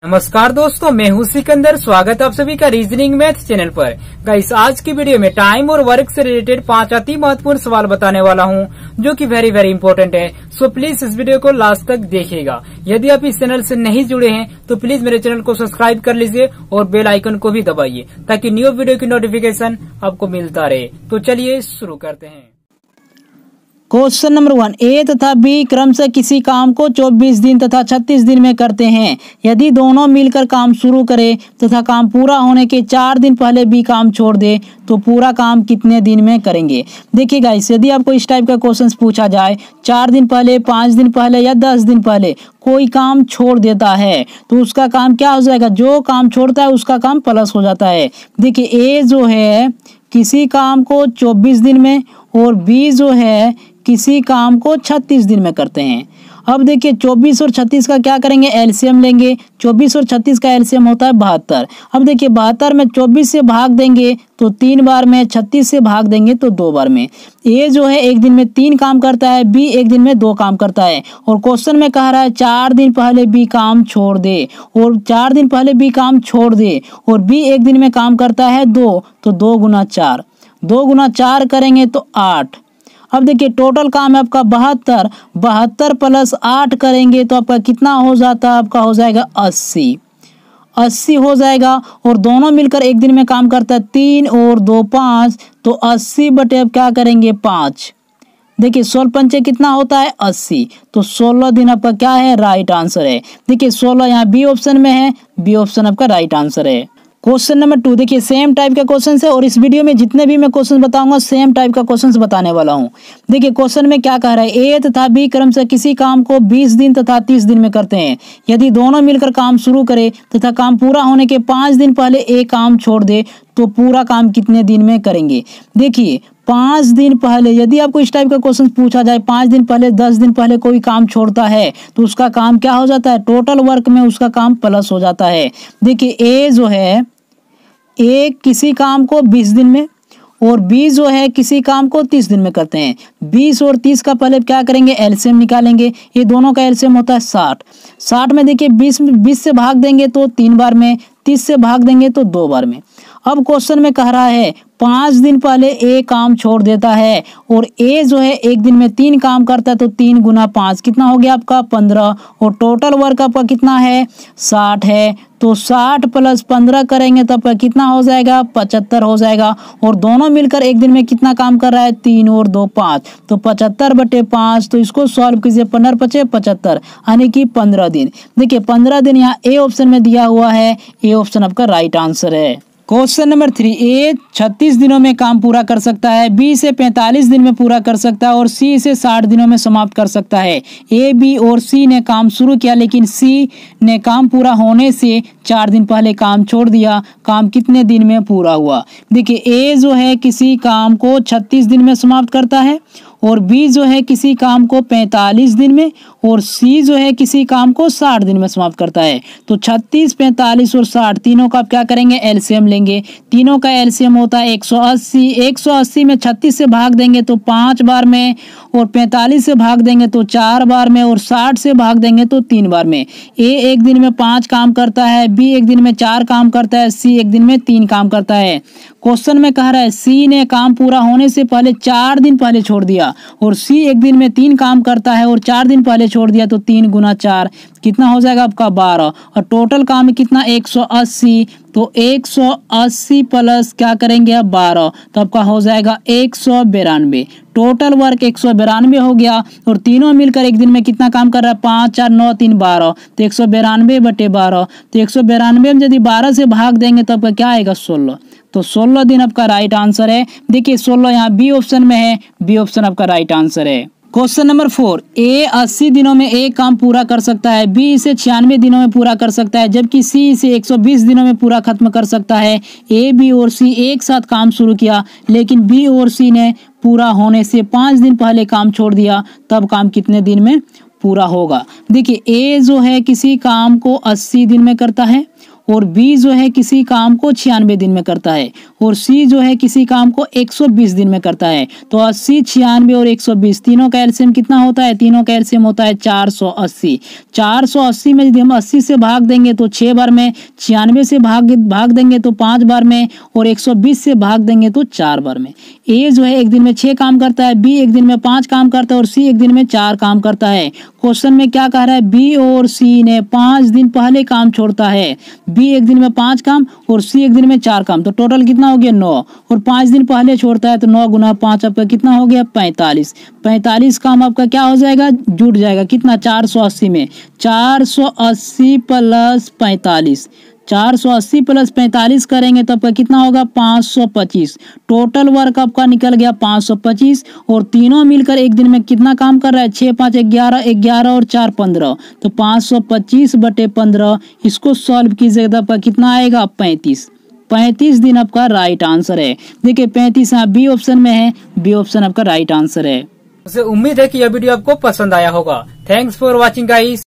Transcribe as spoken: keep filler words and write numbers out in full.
नमस्कार दोस्तों, मैं हूं सिकंदर। स्वागत है आप सभी का रीजनिंग मैथ चैनल पर। गाइस, आज की वीडियो में टाइम और वर्क से रिलेटेड पांच अति महत्वपूर्ण सवाल बताने वाला हूं, जो कि वेरी वेरी इंपॉर्टेंट है। सो प्लीज इस वीडियो को लास्ट तक देखिएगा। यदि आप इस चैनल से नहीं जुड़े हैं तो प्लीज मेरे चैनल को सब्सक्राइब कर लीजिए और बेल आइकन को भी दबाइए, ताकि न्यू वीडियो की नोटिफिकेशन आपको मिलता रहे। तो चलिए शुरू करते हैं। क्वेश्चन नंबर वन, ए तथा बी क्रमशः किसी काम को चौबीस दिन तथा छत्तीस दिन में करते हैं। यदि दोनों मिलकर काम शुरू करें तथा काम पूरा होने के चार दिन पहले बी काम छोड़ दे तो पूरा काम कितने दिन में करेंगे। देखिए गाइस, यदि आपको इस टाइप का क्वेश्चन पूछा जाए, चार दिन पहले, पाँच दिन पहले या दस दिन पहले कोई काम छोड़ देता है तो उसका काम क्या हो जाएगा। जो काम छोड़ता है उसका काम प्लस हो जाता है। देखिए, ए जो है किसी काम को चौबीस दिन में और बी जो है किसी काम को छत्तीस दिन में करते हैं। अब देखिए, चौबीस और छत्तीस का क्या करेंगे, एलसीएम लेंगे। चौबीस और छत्तीस का एलसीएम होता है बहत्तर। अब देखिए, बहत्तर में चौबीस से भाग देंगे तो तीन बार में, छत्तीस से भाग देंगे तो दो बार में। ए जो है एक दिन में तीन काम करता है, बी एक दिन में दो काम करता है। और क्वेश्चन में कह रहा है चार दिन पहले बी काम छोड़ दे, और चार दिन पहले बी काम छोड़ दे और बी एक दिन में काम करता है दो, तो दो गुना चार, दो गुना चार करेंगे तो आठ। अब देखिए, टोटल काम है आपका बहत्तर, बहत्तर प्लस आठ करेंगे तो आपका कितना हो जाता है, आपका हो जाएगा अस्सी, अस्सी हो जाएगा। और दोनों मिलकर एक दिन में काम करता है, तीन और दो पाँच, तो अस्सी बटे अब क्या करेंगे पाँच। देखिए, सोलह पंचे कितना होता है अस्सी, तो सोलह दिन आपका क्या है, राइट आंसर है। देखिए, सोलह यहाँ बी ऑप्शन में है, बी ऑप्शन आपका राइट आंसर है। क्वेश्चन नंबर टू, देखिए सेम टाइप का क्वेश्चन है और इस वीडियो में जितने भी मैं क्वेश्चन बताऊंगा सेम टाइप का क्वेश्चन बताने वाला हूं। देखिए, क्वेश्चन में क्या कह रहा है, ए तथा बी क्रमशः किसी काम को बीस दिन तथा तीस दिन में करते हैं। यदि दोनों मिलकर काम शुरू करें तथा काम पूरा होने के पाँच दिन पहले ए काम छोड़ दे तो पूरा काम कितने दिन में करेंगे। देखिए, पाँच दिन पहले, यदि आपको इस टाइप का क्वेश्चन पूछा जाए, पाँच दिन पहले, दस दिन पहले कोई काम छोड़ता है तो उसका काम क्या हो जाता है, टोटल वर्क में उसका काम प्लस हो जाता है। देखिए, ए जो है ए किसी काम को बीस दिन में और बी जो है किसी काम को तीस दिन में करते हैं। बीस और तीस का पहले क्या करेंगे, एलसीएम निकालेंगे। ये दोनों का एलसीएम होता है साठ। साठ में देखिए बीस बीस से भाग देंगे तो तीन बार में, तीस से भाग देंगे तो दो बार में। अब क्वेश्चन में कह रहा है पाँच दिन पहले ए काम छोड़ देता है और ए जो है एक दिन में तीन काम करता है, तो तीन गुना पाँच कितना हो गया आपका पंद्रह, और टोटल वर्क आपका कितना है साठ है। तो साठ प्लस पंद्रह करेंगे तो आपका कितना हो जाएगा, पचहत्तर हो जाएगा। और दोनों मिलकर एक दिन में कितना काम कर रहा है, तीन और दो पाँच, तो पचहत्तर बटे पाँच। तो इसको सॉल्व कीजिए, पंद्रह पचे पचहत्तर, यानी कि पंद्रह दिन। देखिए, पंद्रह दिन यहाँ ए ऑप्शन में दिया हुआ है, ए ऑप्शन आपका राइट आंसर है। क्वेश्चन नंबर थ्री, ए छत्तीस दिनों में काम पूरा कर सकता है, बी से पैंतालीस दिन में पूरा कर सकता है और सी से साठ दिनों में समाप्त कर सकता है। ए, बी और सी ने काम शुरू किया, लेकिन सी ने काम पूरा होने से चार दिन पहले काम छोड़ दिया। काम कितने दिन में पूरा हुआ। देखिए, ए जो है किसी काम को छत्तीस दिन में समाप्त करता है और बी जो है किसी काम को पैंतालीस दिन में और सी जो है किसी काम को साठ दिन में समाप्त करता है। तो छत्तीस, पैंतालीस और साठ तीनों का आप क्या करेंगे, एलसीएम लेंगे। तीनों का एलसीएम होता है एक सौ अस्सी। एक सौ अस्सी में छत्तीस से भाग देंगे तो पाँच बार में, और पैंतालीस से भाग देंगे तो चार बार में, और साठ से भाग देंगे तो तीन बार में। ए एक दिन में पाँच काम करता है, बी एक दिन में चार काम करता है, सी एक दिन में तीन काम करता है। क्वेश्चन में कह रहा है सी ने काम पूरा होने से पहले चार दिन पहले छोड़ दिया और सी एक दिन में तीन काम करता है और चार दिन पहले छोड़ दिया, तो तीन गुना चार कितना हो जाएगा आपका बारह। और टोटल काम है कितना, एक सौ अस्सी। तो एक सौ अस्सी प्लस क्या करेंगे आप बारह, तो आपका हो जाएगा एक सौ बिरानवे। टोटल वर्क एक सौ बिरानवे हो गया। और तीनों मिलकर एक दिन में कितना काम कर रहा है, पाँच चार नौ तीन बारह, तो एक सौ बिरानवे बटे बारह। तो एक सौ बिरानवे में यदि बारह से भाग देंगे तो आपका क्या आएगा, सोलह। तो सोलह दिन आपका राइट आंसर है। देखिए, सोलह यहाँ बी ऑप्शन में है, बी ऑप्शन आपका राइट आंसर है। क्वेश्चन नंबर फोर, ए अस्सी दिनों में एक काम पूरा कर सकता है, बी इसे छियानवे दिनों में पूरा कर सकता है, जबकि सी इसे एक सौ बीस दिनों में पूरा खत्म कर सकता है। ए, बी और सी एक साथ काम शुरू किया, लेकिन बी और सी ने पूरा होने से पाँच दिन पहले काम छोड़ दिया, तब काम कितने दिन में पूरा होगा। देखिए, ए जो है किसी काम को अस्सी दिन में करता है और बी जो है किसी काम को छियानवे दिन में करता है और सी जो है किसी काम को एक सौ बीस दिन में करता है। तो अस्सी, छियानवे और एक सौ बीस तीनों का एलसीएम कितना होता है? तीनों का एलसीएम होता है चार सौ अस्सी। चार सौ अस्सी में यदि हम अस्सी से भाग देंगे तो छह बार में, छियानवे से भाग भाग देंगे तो पांच बार में और एक सौ बीस से भाग देंगे तो चार बार में। ए जो है एक दिन में छह काम करता है, बी एक दिन में पांच काम करता है और सी एक दिन में चार काम करता है। क्वेश्चन में क्या कह रहा है? बी और सी ने पांच दिन पहले काम छोड़ता है। बी एक दिन में पांच काम और सी एक दिन में चार काम, तो टोटल कितना हो गया? नौ। और पांच दिन पहले छोड़ता है तो नौ गुना पांच आपका कितना हो गया? पैंतालीस। पैंतालीस काम आपका क्या हो जाएगा? जुट जाएगा। कितना? चार सौ अस्सी में। चार सौ अस्सी प्लस पैंतालीस, चार सौ अस्सी प्लस पैंतालीस करेंगे तो आपका कितना होगा? पाँच सौ पच्चीस। टोटल वर्क आपका निकल गया पाँच सौ पच्चीस और तीनों मिलकर एक दिन में कितना काम कर रहा है? छः पाँच ग्यारह, ग्यारह और चार पंद्रह, तो पाँच सौ पच्चीस बटे पंद्रह, इसको सॉल्व कीजिएगा तो आपका कितना आएगा? पैंतीस। पैंतीस दिन आपका राइट आंसर है। देखिए पैंतीस यहाँ बी ऑप्शन में है, बी ऑप्शन आपका राइट आंसर है। मुझे उम्मीद है कि यह वीडियो आपको पसंद आया होगा। Thanks for watching guys.